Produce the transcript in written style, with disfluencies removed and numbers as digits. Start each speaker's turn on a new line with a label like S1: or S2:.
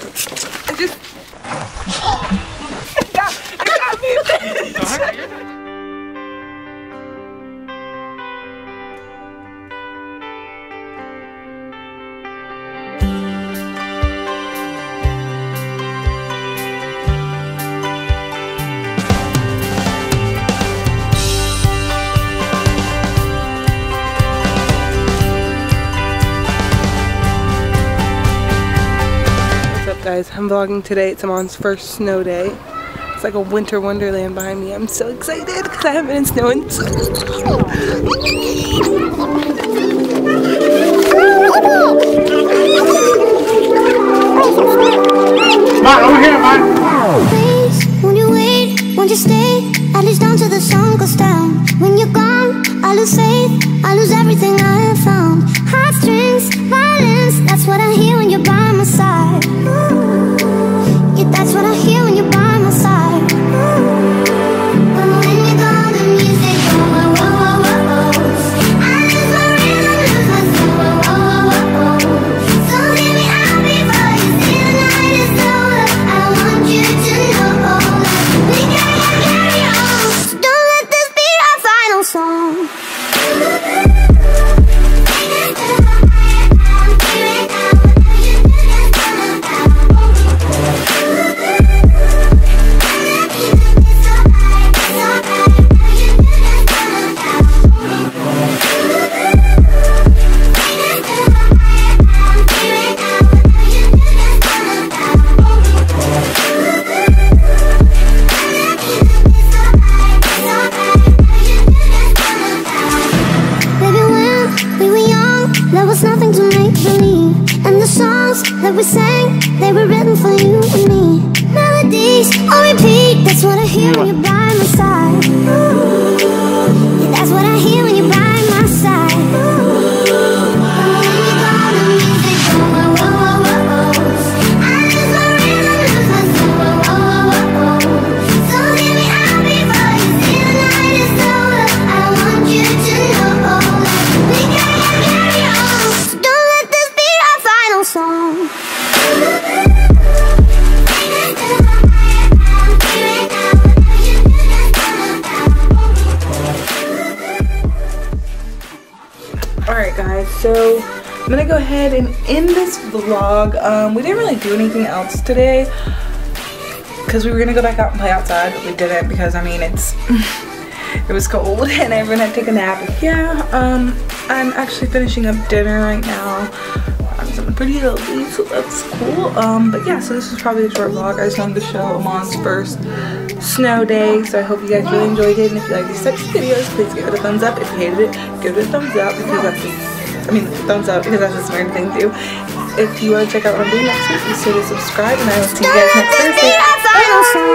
S1: It got me. Guys, I'm vlogging today. It's Amon's first snow day. It's like a winter wonderland behind me. I'm so excited because I haven't been in snow in so long.
S2: Over here, man.
S3: Please, won't you wait? Won't you stay? At least down till the sun goes down. When you're gone, I lose faith. I lose everything I have found. Heartstrings, violence. That's what I hear when you're by my side. Yeah, that's what I hear when you're by my side. But when you're gone, the music goes. Whoa, whoa, whoa, whoa. I lose my rhythm, lose my soul. Whoa, whoa, whoa, whoa. So hear me out before you see the night is over. I want you to know we gotta carry on. So don't let this be our final song. That we sang, they were written for you and me. Melodies on repeat, that's what I hear when you're by my side. Yeah, that's what I hear when you're by my side. When you're gone, the music goes. Whoa, whoa, whoa, whoa. I lose my rhythm, lose my soul. Whoa, whoa, whoa, whoa. So hear me out before you see the night is over. I want you to know we gotta carry on. So don't let this be our final song.
S1: Alright guys, so I'm gonna go ahead and end this vlog. We didn't really do anything else today because we were gonna go back out and play outside, but we didn't because I mean it was cold and everyone had to take a nap. Yeah, I'm actually finishing up dinner right now. I'm something pretty healthy, so that's cool. But yeah, so this was probably a short vlog. I just wanted to show Amon's first snow day, so I hope you guys really enjoyed it. And if you like these types of videos, please give it a thumbs up. If you hated it, give it a thumbs up because that's thumbs up because that's a smart thing to do. If you want to check out what I'm doing next week, be sure to subscribe, and I will see you guys next Thursday.